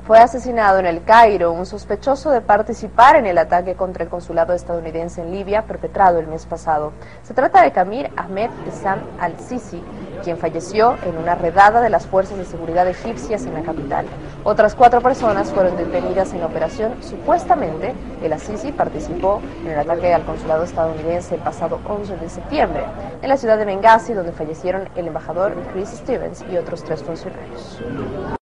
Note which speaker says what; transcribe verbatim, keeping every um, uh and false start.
Speaker 1: Fue asesinado en El Cairo un sospechoso de participar en el ataque contra el consulado estadounidense en Libia perpetrado el mes pasado. Se trata de Kamir Ahmed Essam al-Sisi, quien falleció en una redada de las fuerzas de seguridad egipcias en la capital. Otras cuatro personas fueron detenidas en la operación. Supuestamente, el al-Sisi participó en el ataque al consulado estadounidense el pasado once de septiembre, en la ciudad de Benghazi, donde fallecieron el embajador Chris Stevens y otros tres funcionarios.